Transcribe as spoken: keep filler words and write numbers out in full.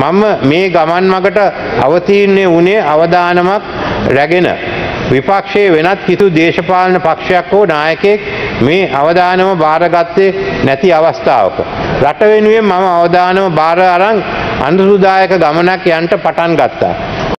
මම මේ ගමන් මගට අවතීර්ණය වුණේ අවදානමක් රැගෙන විපක්ෂයේ වෙනත් කිසිදු දේශපාලන පක්ෂයක් හෝ නායකයෙක් මේ අවදානම බාරගත්තේ නැති අවස්ථාවක රට වෙනුවෙන් මම අවදානම බාර අරන් අනුසුදායක ගමනක් යන්න පටන් ගත්තා.